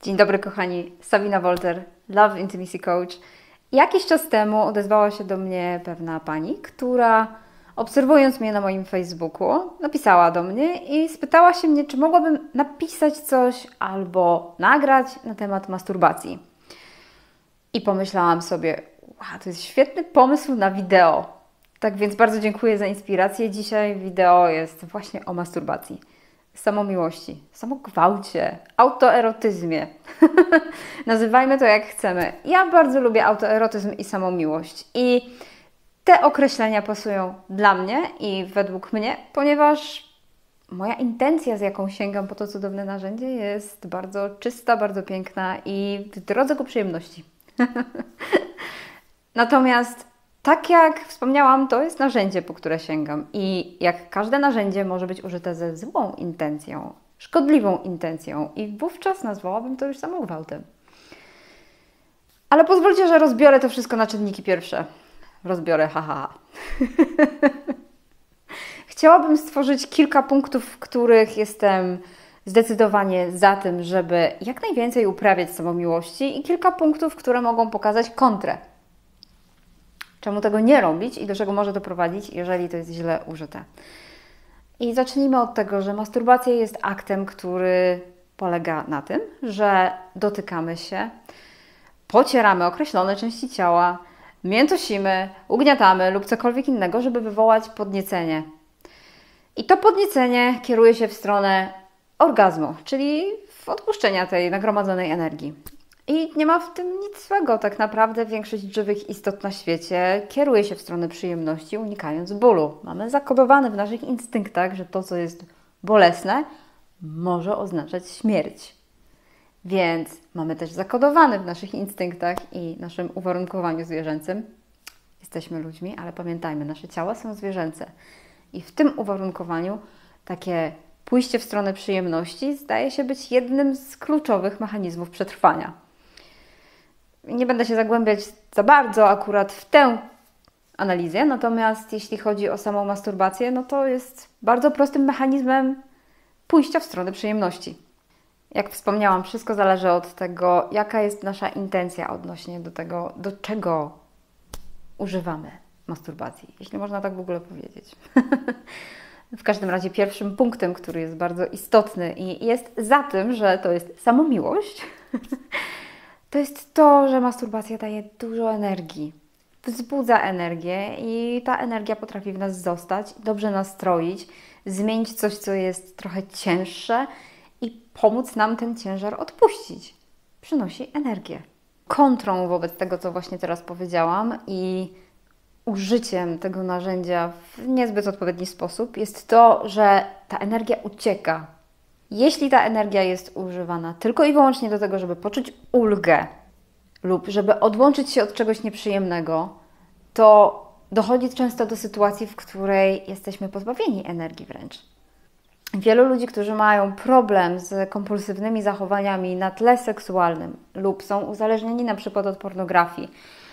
Dzień dobry kochani, Sabina Wolter, Love Intimacy Coach. Jakiś czas temu odezwała się do mnie pewna pani, która obserwując mnie na moim Facebooku, napisała do mnie i spytała się mnie, czy mogłabym napisać coś albo nagrać na temat masturbacji. I pomyślałam sobie, wow, to jest świetny pomysł na wideo. Tak więc bardzo dziękuję za inspirację. Dzisiaj wideo jest właśnie o masturbacji. Samomiłości, samogwałcie, autoerotyzmie. Nazywajmy to jak chcemy. Ja bardzo lubię autoerotyzm i samomiłość. I te określenia pasują dla mnie i według mnie, ponieważ moja intencja, z jaką sięgam po to cudowne narzędzie, jest bardzo czysta, bardzo piękna i w drodze ku przyjemności. Natomiast tak jak wspomniałam, to jest narzędzie, po które sięgam i jak każde narzędzie może być użyte ze złą intencją, szkodliwą intencją i wówczas nazwałabym to już samogwałtem. Ale pozwólcie, że rozbiorę to wszystko na czynniki pierwsze. Rozbiorę, haha. Chciałabym stworzyć kilka punktów, w których jestem zdecydowanie za tym, żeby jak najwięcej uprawiać samomiłości i kilka punktów, które mogą pokazać kontrę. Czemu tego nie robić i do czego może doprowadzić, jeżeli to jest źle użyte. I zacznijmy od tego, że masturbacja jest aktem, który polega na tym, że dotykamy się, pocieramy określone części ciała, miętosimy, ugniatamy lub cokolwiek innego, żeby wywołać podniecenie. I to podniecenie kieruje się w stronę orgazmu, czyli w odpuszczenia tej nagromadzonej energii. I nie ma w tym nic złego. Tak naprawdę większość żywych istot na świecie kieruje się w stronę przyjemności, unikając bólu. Mamy zakodowane w naszych instynktach, że to, co jest bolesne, może oznaczać śmierć. Więc mamy też zakodowane w naszych instynktach i naszym uwarunkowaniu zwierzęcym. Jesteśmy ludźmi, ale pamiętajmy, nasze ciała są zwierzęce. I w tym uwarunkowaniu takie pójście w stronę przyjemności zdaje się być jednym z kluczowych mechanizmów przetrwania. Nie będę się zagłębiać za bardzo akurat w tę analizę, natomiast jeśli chodzi o samą masturbację, no to jest bardzo prostym mechanizmem pójścia w stronę przyjemności. Jak wspomniałam, wszystko zależy od tego, jaka jest nasza intencja odnośnie do tego, do czego używamy masturbacji, jeśli można tak w ogóle powiedzieć. W każdym razie pierwszym punktem, który jest bardzo istotny i jest za tym, że to jest samomiłość, to jest to, że masturbacja daje dużo energii, wzbudza energię i ta energia potrafi w nas zostać, dobrze nastroić, zmienić coś, co jest trochę cięższe i pomóc nam ten ciężar odpuścić. Przynosi energię. Kontrą wobec tego, co właśnie teraz powiedziałam i użyciem tego narzędzia w niezbyt odpowiedni sposób jest to, że ta energia ucieka. Jeśli ta energia jest używana tylko i wyłącznie do tego, żeby poczuć ulgę lub żeby odłączyć się od czegoś nieprzyjemnego, to dochodzi często do sytuacji, w której jesteśmy pozbawieni energii wręcz. Wielu ludzi, którzy mają problem z kompulsywnymi zachowaniami na tle seksualnym lub są uzależnieni na przykład od pornografii,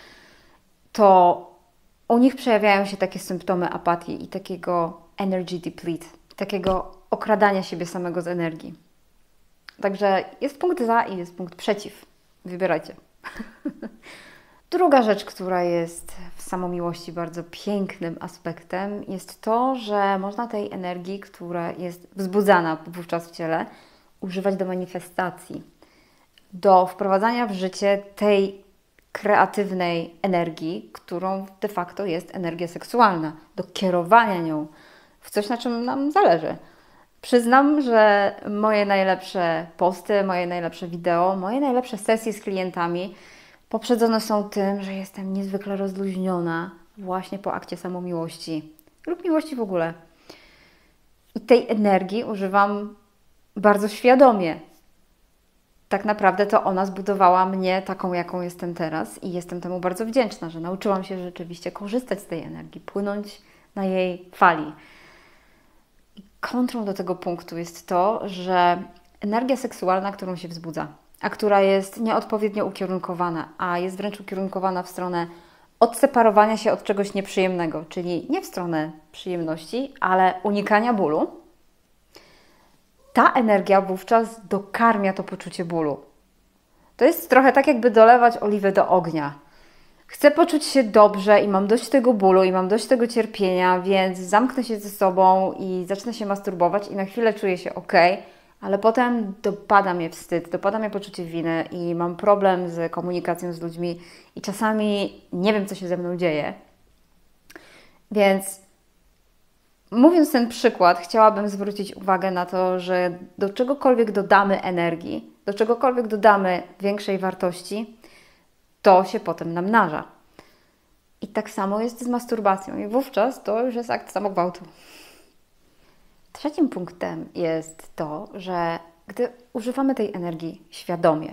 to u nich przejawiają się takie symptomy apatii i takiego energy deplete, takiego okradania siebie samego z energii. Także jest punkt za i jest punkt przeciw. Wybierajcie. Druga rzecz, która jest w samomiłości bardzo pięknym aspektem, jest to, że można tej energii, która jest wzbudzana wówczas w ciele, używać do manifestacji, do wprowadzania w życie tej kreatywnej energii, którą de facto jest energia seksualna, do kierowania nią w coś, na czym nam zależy. Przyznam, że moje najlepsze posty, moje najlepsze wideo, moje najlepsze sesje z klientami poprzedzone są tym, że jestem niezwykle rozluźniona właśnie po akcie samomiłości lub miłości w ogóle. I tej energii używam bardzo świadomie. Tak naprawdę to ona zbudowała mnie taką, jaką jestem teraz i jestem temu bardzo wdzięczna, że nauczyłam się rzeczywiście korzystać z tej energii, płynąć na jej fali. I kontrą do tego punktu jest to, że energia seksualna, którą się wzbudza, a która jest nieodpowiednio ukierunkowana, a jest wręcz ukierunkowana w stronę odseparowania się od czegoś nieprzyjemnego, czyli nie w stronę przyjemności, ale unikania bólu, ta energia wówczas dokarmia to poczucie bólu. To jest trochę tak, jakby dolewać oliwę do ognia. Chcę poczuć się dobrze i mam dość tego bólu i mam dość tego cierpienia, więc zamknę się ze sobą i zacznę się masturbować i na chwilę czuję się ok, ale potem dopada mnie wstyd, dopada mnie poczucie winy i mam problem z komunikacją z ludźmi i czasami nie wiem, co się ze mną dzieje. Więc mówiąc ten przykład, chciałabym zwrócić uwagę na to, że do czegokolwiek dodamy energii, do czegokolwiek dodamy większej wartości, to się potem namnaża. I tak samo jest z masturbacją. I wówczas to już jest akt samogwałtu. Trzecim punktem jest to, że gdy używamy tej energii świadomie,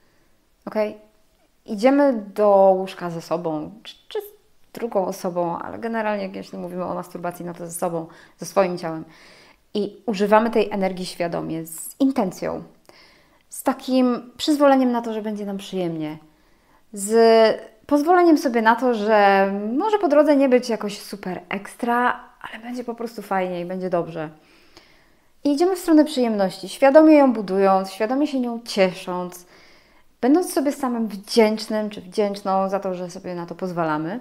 idziemy do łóżka ze sobą, czy z drugą osobą, ale generalnie jeśli mówimy o masturbacji, no to ze sobą, ze swoim ciałem, i używamy tej energii świadomie, z intencją, z takim przyzwoleniem na to, że będzie nam przyjemnie, z pozwoleniem sobie na to, że może po drodze nie być jakoś super ekstra, ale będzie po prostu fajnie i będzie dobrze. I idziemy w stronę przyjemności, świadomie ją budując, świadomie się nią ciesząc, będąc sobie samym wdzięcznym czy wdzięczną za to, że sobie na to pozwalamy,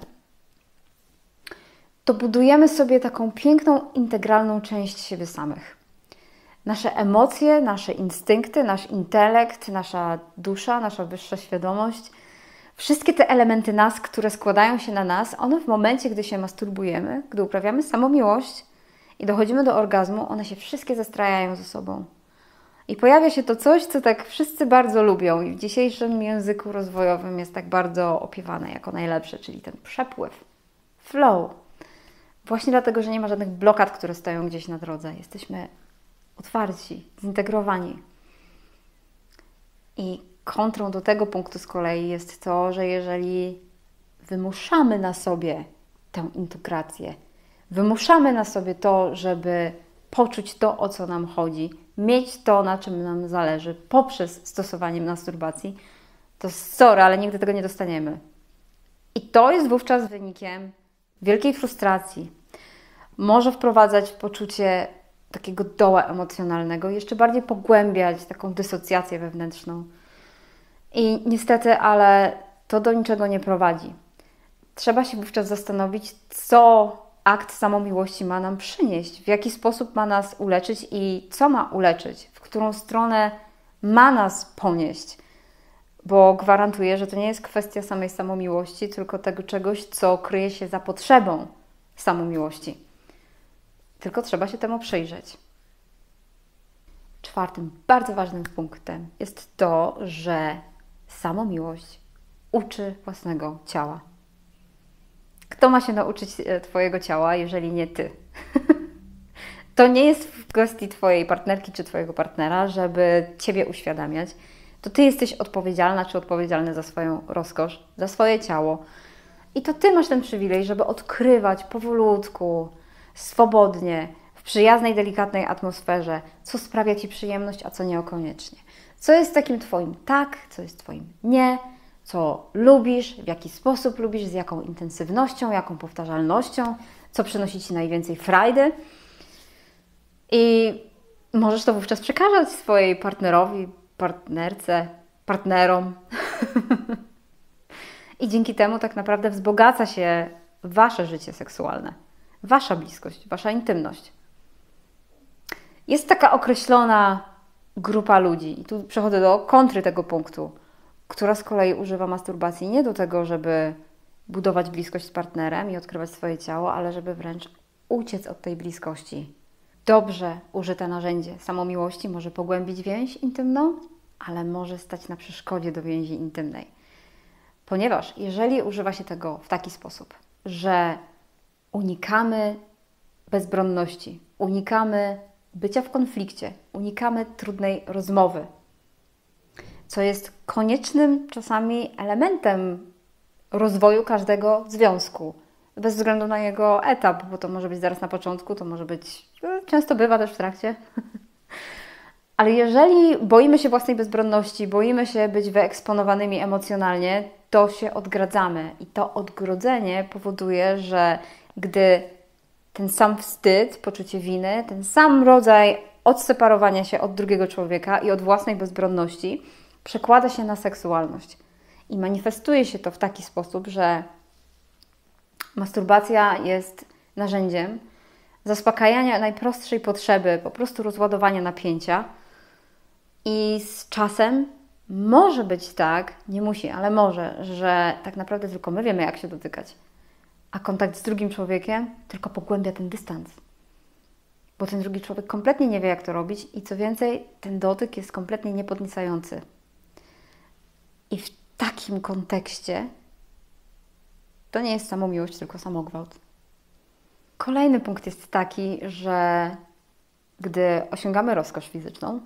to budujemy sobie taką piękną, integralną część siebie samych. Nasze emocje, nasze instynkty, nasz intelekt, nasza dusza, nasza wyższa świadomość, wszystkie te elementy nas, które składają się na nas, one w momencie, gdy się masturbujemy, gdy uprawiamy samomiłość i dochodzimy do orgazmu, one się wszystkie zestrajają ze sobą. I pojawia się to coś, co tak wszyscy bardzo lubią i w dzisiejszym języku rozwojowym jest tak bardzo opiewane jako najlepsze, czyli ten przepływ, flow. Właśnie dlatego, że nie ma żadnych blokad, które stoją gdzieś na drodze. Jesteśmy otwarci, zintegrowani. I kontrą do tego punktu z kolei jest to, że jeżeli wymuszamy na sobie tę integrację, wymuszamy na sobie to, żeby poczuć to, o co nam chodzi, mieć to, na czym nam zależy, poprzez stosowanie masturbacji, to sorry, ale nigdy tego nie dostaniemy. I to jest wówczas wynikiem wielkiej frustracji. Może wprowadzać poczucie takiego doła emocjonalnego, jeszcze bardziej pogłębiać taką dysocjację wewnętrzną. I niestety, ale to do niczego nie prowadzi. Trzeba się wówczas zastanowić, co akt samomiłości ma nam przynieść, w jaki sposób ma nas uleczyć i co ma uleczyć, w którą stronę ma nas ponieść. Bo gwarantuję, że to nie jest kwestia samej samomiłości, tylko tego czegoś, co kryje się za potrzebą samomiłości. Tylko trzeba się temu przyjrzeć. Czwartym, bardzo ważnym punktem jest to, że samomiłość uczy własnego ciała. Kto ma się nauczyć Twojego ciała, jeżeli nie Ty? To nie jest w kwestii Twojej partnerki czy Twojego partnera, żeby Ciebie uświadamiać. To Ty jesteś odpowiedzialna czy odpowiedzialny za swoją rozkosz, za swoje ciało. I to Ty masz ten przywilej, żeby odkrywać powolutku, swobodnie, w przyjaznej, delikatnej atmosferze, co sprawia Ci przyjemność, a co niekoniecznie. Co jest takim Twoim tak, co jest Twoim nie, co lubisz, w jaki sposób lubisz, z jaką intensywnością, jaką powtarzalnością, co przynosi Ci najwięcej frajdy. I możesz to wówczas przekazać swojej partnerowi, partnerce, partnerom. I dzięki temu tak naprawdę wzbogaca się Wasze życie seksualne, Wasza bliskość, Wasza intymność. Jest taka określona grupa ludzi, i tu przechodzę do kontry tego punktu, która z kolei używa masturbacji nie do tego, żeby budować bliskość z partnerem i odkrywać swoje ciało, ale żeby wręcz uciec od tej bliskości. Dobrze użyte narzędzie samomiłości może pogłębić więź intymną, ale może stać na przeszkodzie do więzi intymnej. Ponieważ jeżeli używa się tego w taki sposób, że unikamy bezbronności, unikamy bycia w konflikcie, unikamy trudnej rozmowy, co jest koniecznym czasami elementem rozwoju każdego związku, bez względu na jego etap, bo to może być zaraz na początku, to może być, często bywa też w trakcie. Ale jeżeli boimy się własnej bezbronności, boimy się być wyeksponowanymi emocjonalnie, to się odgradzamy. I to odgrodzenie powoduje, że gdy ten sam wstyd, poczucie winy, ten sam rodzaj odseparowania się od drugiego człowieka i od własnej bezbronności przekłada się na seksualność. I manifestuje się to w taki sposób, że masturbacja jest narzędziem zaspokajania najprostszej potrzeby, po prostu rozładowania napięcia. I z czasem może być tak, nie musi, ale może, że tak naprawdę tylko my wiemy, jak się dotykać. A kontakt z drugim człowiekiem tylko pogłębia ten dystans. Bo ten drugi człowiek kompletnie nie wie, jak to robić i co więcej, ten dotyk jest kompletnie niepodniecający. I w takim kontekście to nie jest samomiłość, tylko samogwałt. Kolejny punkt jest taki, że gdy osiągamy rozkosz fizyczną,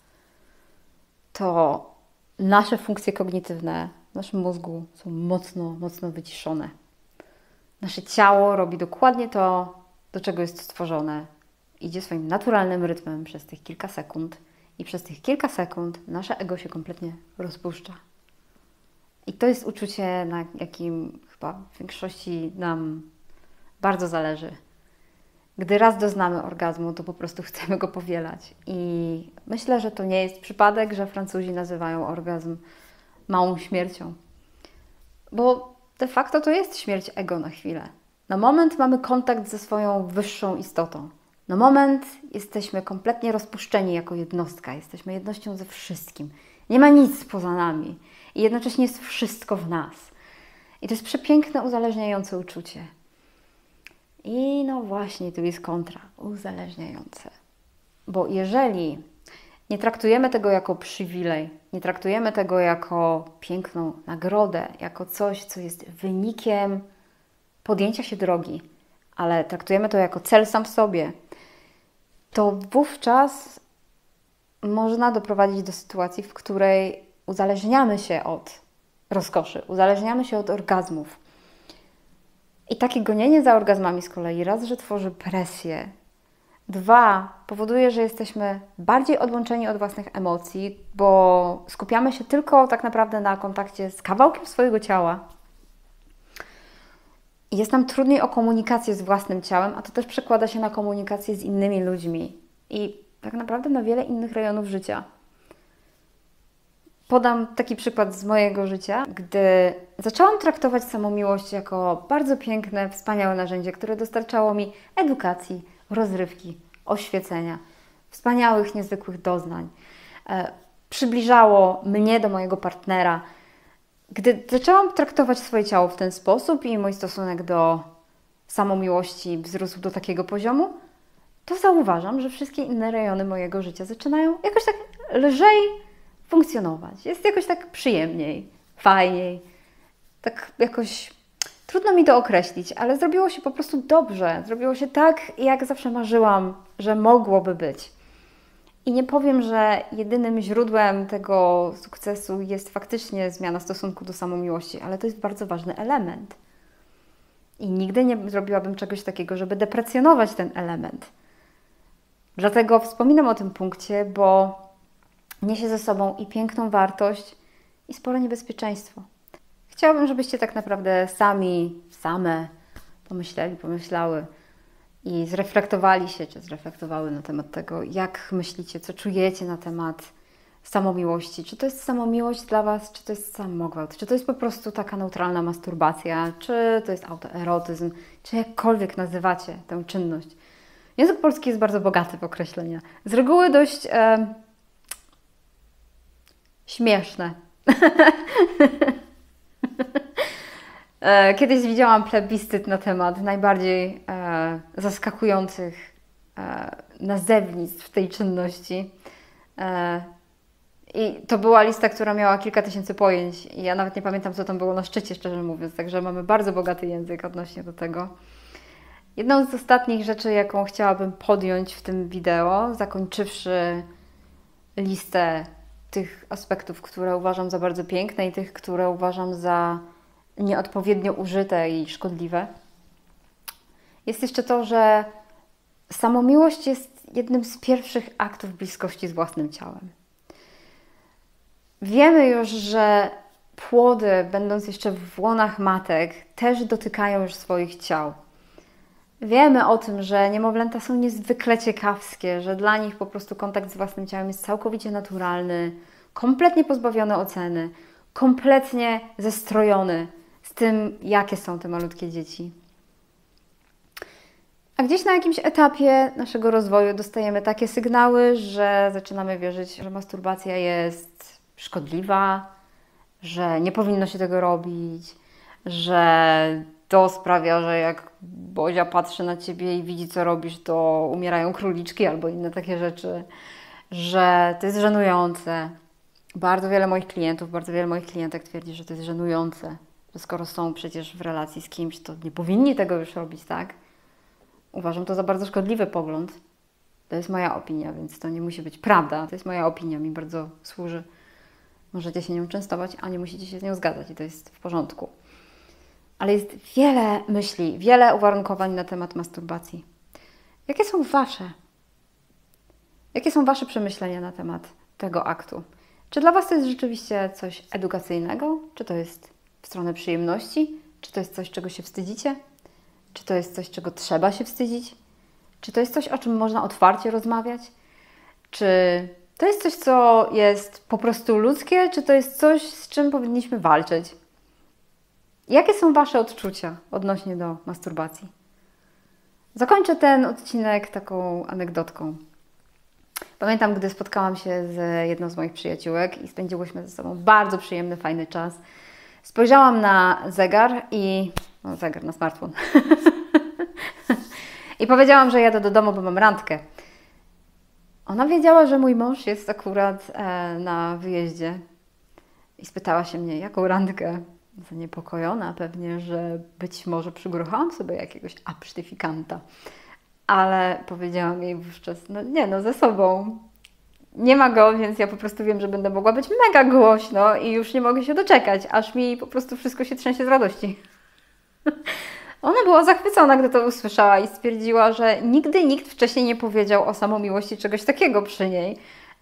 to nasze funkcje kognitywne w naszym mózgu są mocno, mocno wyciszone. Nasze ciało robi dokładnie to, do czego jest stworzone. Idzie swoim naturalnym rytmem przez tych kilka sekund i przez tych kilka sekund nasze ego się kompletnie rozpuszcza. I to jest uczucie, na jakim chyba w większości nam bardzo zależy. Gdy raz doznamy orgazmu, to po prostu chcemy go powielać. I myślę, że to nie jest przypadek, że Francuzi nazywają orgazm małą śmiercią. Bo de facto to jest śmierć ego na chwilę. Na moment mamy kontakt ze swoją wyższą istotą. Na moment jesteśmy kompletnie rozpuszczeni jako jednostka. Jesteśmy jednością ze wszystkim. Nie ma nic poza nami. I jednocześnie jest wszystko w nas. I to jest przepiękne, uzależniające uczucie. I no właśnie, tu jest kontra. Uzależniające. Bo jeżeli nie traktujemy tego jako przywilej, nie traktujemy tego jako piękną nagrodę, jako coś, co jest wynikiem podjęcia się drogi, ale traktujemy to jako cel sam w sobie, to wówczas można doprowadzić do sytuacji, w której uzależniamy się od rozkoszy, uzależniamy się od orgazmów. I takie gonienie za orgazmami z kolei raz, że tworzy presję, dwa, powoduje, że jesteśmy bardziej odłączeni od własnych emocji, bo skupiamy się tylko tak naprawdę na kontakcie z kawałkiem swojego ciała. I jest nam trudniej o komunikację z własnym ciałem, a to też przekłada się na komunikację z innymi ludźmi i tak naprawdę na wiele innych rejonów życia. Podam taki przykład z mojego życia, gdy zaczęłam traktować samomiłość jako bardzo piękne, wspaniałe narzędzie, które dostarczało mi edukacji, rozrywki, oświecenia, wspaniałych, niezwykłych doznań. Przybliżało mnie do mojego partnera. Gdy zaczęłam traktować swoje ciało w ten sposób i mój stosunek do samomiłości wzrósł do takiego poziomu, to zauważam, że wszystkie inne rejony mojego życia zaczynają jakoś tak lżej funkcjonować. Jest jakoś tak przyjemniej, fajniej. Tak jakoś trudno mi to określić, ale zrobiło się po prostu dobrze. Zrobiło się tak, jak zawsze marzyłam, że mogłoby być. I nie powiem, że jedynym źródłem tego sukcesu jest faktycznie zmiana stosunku do samomiłości, ale to jest bardzo ważny element. I nigdy nie zrobiłabym czegoś takiego, żeby deprecjonować ten element. Dlatego wspominam o tym punkcie, bo niesie ze sobą i piękną wartość, i spore niebezpieczeństwo. Chciałabym, żebyście tak naprawdę same pomyślały i zreflektowali się, czy zreflektowały na temat tego, jak myślicie, co czujecie na temat samomiłości. Czy to jest samomiłość dla Was, czy to jest samogwałt, czy to jest po prostu taka neutralna masturbacja, czy to jest autoerotyzm, czy jakkolwiek nazywacie tę czynność. Język polski jest bardzo bogaty w określenia. Z reguły dość śmieszne. Kiedyś widziałam plebiscyt na temat najbardziej zaskakujących nazewnictw tej czynności. I to była lista, która miała kilka tysięcy pojęć. I ja nawet nie pamiętam, co tam było na szczycie, szczerze mówiąc. Także mamy bardzo bogaty język odnośnie do tego. Jedną z ostatnich rzeczy, jaką chciałabym podjąć w tym wideo, zakończywszy listę tych aspektów, które uważam za bardzo piękne i tych, które uważam za nieodpowiednio użyte i szkodliwe, jest jeszcze to, że samomiłość jest jednym z pierwszych aktów bliskości z własnym ciałem. Wiemy już, że płody, będąc jeszcze w łonach matek, też dotykają już swoich ciał. Wiemy o tym, że niemowlęta są niezwykle ciekawskie, że dla nich po prostu kontakt z własnym ciałem jest całkowicie naturalny, kompletnie pozbawiony oceny, kompletnie zestrojony z tym, jakie są te malutkie dzieci. A gdzieś na jakimś etapie naszego rozwoju dostajemy takie sygnały, że zaczynamy wierzyć, że masturbacja jest szkodliwa, że nie powinno się tego robić, że to sprawia, że jak Bozia patrzy na Ciebie i widzi, co robisz, to umierają króliczki albo inne takie rzeczy, że to jest żenujące. Bardzo wiele moich klientów, bardzo wiele moich klientek twierdzi, że to jest żenujące, że skoro są przecież w relacji z kimś, to nie powinni tego już robić, tak? Uważam to za bardzo szkodliwy pogląd. To jest moja opinia, więc to nie musi być prawda. To jest moja opinia, mi bardzo służy. Możecie się nią częstować, a nie musicie się z nią zgadzać i to jest w porządku. Ale jest wiele myśli, wiele uwarunkowań na temat masturbacji. Jakie są Wasze? Jakie są Wasze przemyślenia na temat tego aktu? Czy dla Was to jest rzeczywiście coś edukacyjnego? Czy to jest w stronę przyjemności? Czy to jest coś, czego się wstydzicie? Czy to jest coś, czego trzeba się wstydzić? Czy to jest coś, o czym można otwarcie rozmawiać? Czy to jest coś, co jest po prostu ludzkie? Czy to jest coś, z czym powinniśmy walczyć? Jakie są Wasze odczucia odnośnie do masturbacji? Zakończę ten odcinek taką anegdotką. Pamiętam, gdy spotkałam się z jedną z moich przyjaciółek i spędziłyśmy ze sobą bardzo przyjemny, fajny czas. Spojrzałam na zegar i... No, zegar na smartfon. I powiedziałam, że jadę do domu, bo mam randkę. Ona wiedziała, że mój mąż jest akurat na wyjeździe i spytała się mnie, jaką randkę? Zaniepokojona pewnie, że być może przygruchałam sobie jakiegoś absztyfikanta. Ale powiedziałam jej wówczas, ze sobą. Nie ma go, więc ja po prostu wiem, że będę mogła być mega głośno i już nie mogę się doczekać, aż mi po prostu wszystko się trzęsie z radości. Ona była zachwycona, gdy to usłyszała i stwierdziła, że nigdy nikt wcześniej nie powiedział o samomiłości czegoś takiego przy niej.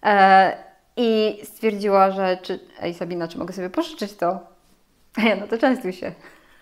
I stwierdziła, że ej Sabina, czy mogę sobie pożyczyć to? A ja, no to częstuj się.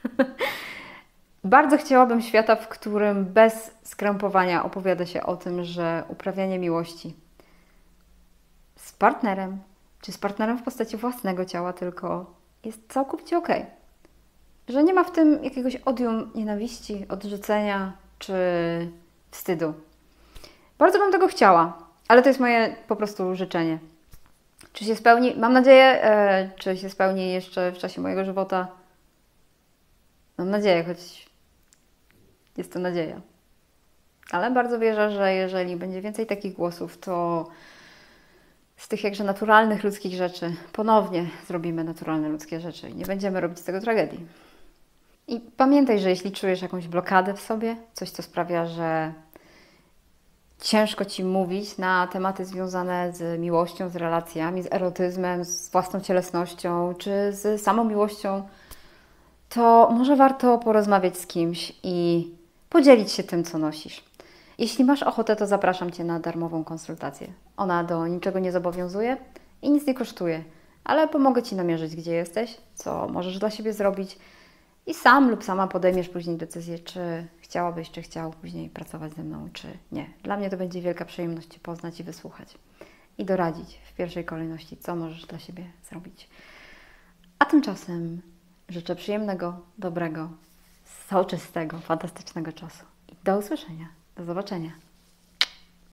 Bardzo chciałabym świata, w którym bez skrępowania opowiada się o tym, że uprawianie miłości z partnerem, czy z partnerem w postaci własnego ciała tylko jest całkowicie okej. Że nie ma w tym jakiegoś odium nienawiści, odrzucenia czy wstydu. Bardzo bym tego chciała, ale to jest moje po prostu życzenie. Czy się spełni? Mam nadzieję, czy się spełni jeszcze w czasie mojego żywota. Mam nadzieję, choć jest to nadzieja. Ale bardzo wierzę, że jeżeli będzie więcej takich głosów, to z tych jakże naturalnych ludzkich rzeczy ponownie zrobimy naturalne ludzkie rzeczy i nie będziemy robić z tego tragedii. I pamiętaj, że jeśli czujesz jakąś blokadę w sobie, coś, co sprawia, że ciężko Ci mówić na tematy związane z miłością, z relacjami, z erotyzmem, z własną cielesnością czy z samą miłością, to może warto porozmawiać z kimś i podzielić się tym, co nosisz. Jeśli masz ochotę, to zapraszam Cię na darmową konsultację. Ona do niczego nie zobowiązuje i nic nie kosztuje, ale pomogę Ci namierzyć, gdzie jesteś, co możesz dla siebie zrobić i sam lub sama podejmiesz później decyzję, czy chciałabyś, czy chciał później pracować ze mną, czy nie. Dla mnie to będzie wielka przyjemność Cię poznać i wysłuchać i doradzić w pierwszej kolejności, co możesz dla siebie zrobić. A tymczasem życzę przyjemnego, dobrego, soczystego, fantastycznego czasu i do usłyszenia. Do zobaczenia.